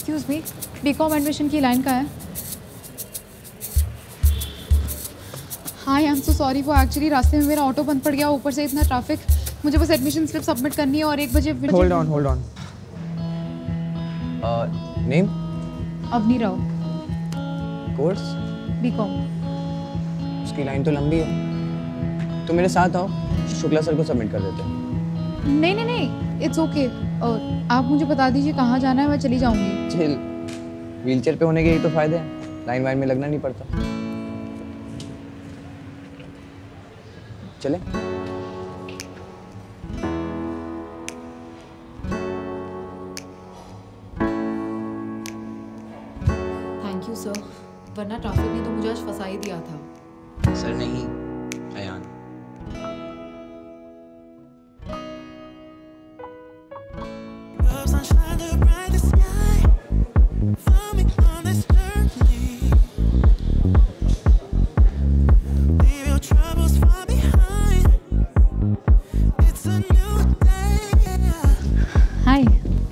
Excuse me, BCom admission की line का है? हाँ, आई एम सो सॉरी, वो एक्चुअली रास्ते में मेरा ऑटो बंद पड़ गया, ऊपर से इतना ट्रैफिक। मुझे बस एडमिशन स्लिप सबमिट करनी है और 1 बजे। Hold on. Name? Avani Rao. Course? BCom. उसकी लाइन तो लंबी है, तो मेरे साथ आओ, शुक्ला सर को सबमिट कर देते हैं। नहीं, इट्स ओके। आप मुझे बता दीजिए कहाँ जाना है, मैं चली जाऊँगी। चिल, व्हीलचेयर पे होने के यही तो फायदे हैं, लाइन वाइन में लगना नहीं पड़ता। चले? थैंक यू सर, वरना ट्रैफिक ने तो मुझे आज फंसा ही दिया था। सर नहीं, अयान। हाय।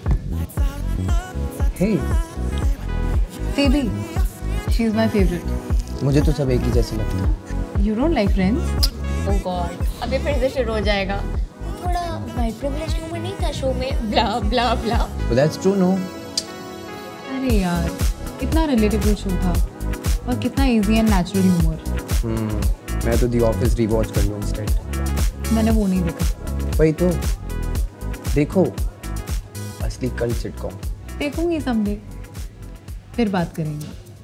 हे, Phoebe, she is my favorite. मुझे तो सब एक ही जैसे लगते हैं। You don't like Friends? Oh God, अभी फिर से शुरू हो जाएगा। थोड़ा वाइट प्रिविलेज ह्यूमर नहीं था शो में, ब्ला ब्ला ब्ला। But that's true, no? अरे यार, कितना रिलेटेबल शो था और कितना इजी एंड नेचुरल ह्यूमर। मैं तो दी ऑफिस रिवॉच कर लूँ इंस्टेंट। मैंने वो नहीं देखा। वही तो, देखो असली कल सिटकॉम। देखूंगी समझे, फिर बात करेंगे।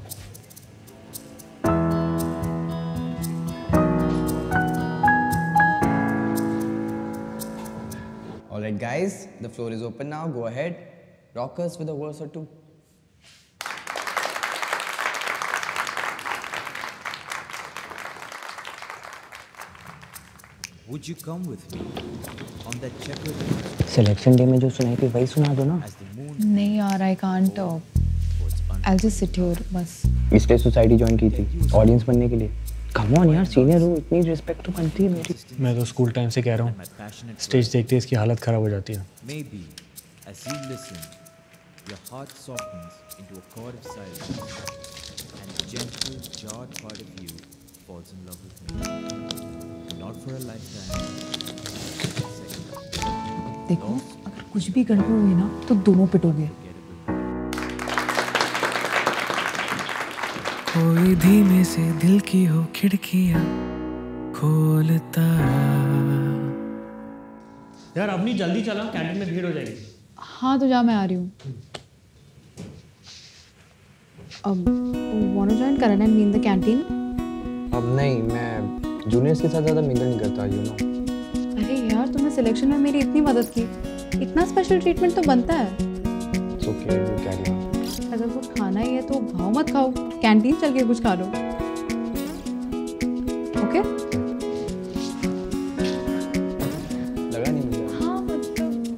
Alright guys, the floor is open now. Go ahead, rock us with a verse or two. Would you come with me on that checkered Selection day में जो सुनाई थी वही सुना दो ना। as the moon नहीं यार, I can't. I'll just sit here बस। इसलिए सोसाइटी ज्वाइन की थी, ऑडियंस बनने के लिए। कम ऑन यार, सीनियर हूँ, इतनी रिस्पेक्ट तो बनती है मेरी। मैं तो स्कूल टाइम से कह रहा हूँ, स्टेज देखते इसकी हालत खराब हो जाती है। maybe as you listen your heart softens into a chord of silence and the gentle jarred part of you falls in love with me not for a lifetime देखो, अगर कुछ भी गड़बड़ हुई ना तो दोनों पिटोगे। कोई धीमे से दिल की हो खिड़कियां खोलता। यार अपनी जल्दी चला, कैंटीन में भीड़ हो जाएगी। हाँ तो जा, मैं आ रही हूँ। wanna join Karan and me in the canteen? अब नहीं, मैं जूनियर्स के साथ ज़्यादा मिंगल नहीं करता, you know। अरे यार, तुमने सिलेक्शन में मेरी इतनी मदद की, इतना स्पेशल ट्रीटमेंट तो बनता है। It's okay, you carry on. अगर कुछ खाना ही है तो भाव मत खाओ, कैंटीन चल के कुछ खा लो। ओके? लगा नहीं मुझे। हाँ मतलब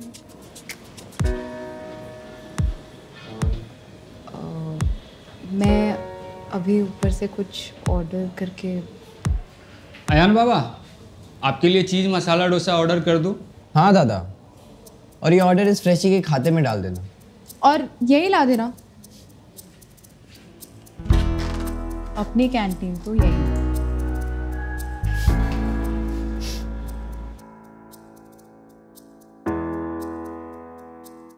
मैं अभी ऊपर से कुछ ऑर्डर करके। अयान बाबा, आपके लिए चीज़ मसाला डोसा ऑर्डर कर दूँ? हाँ दादा, और ये ऑर्डर इस फ्रेशी के खाते में डाल देना। और यही ला देना। अपनी कैंटीन तो यही।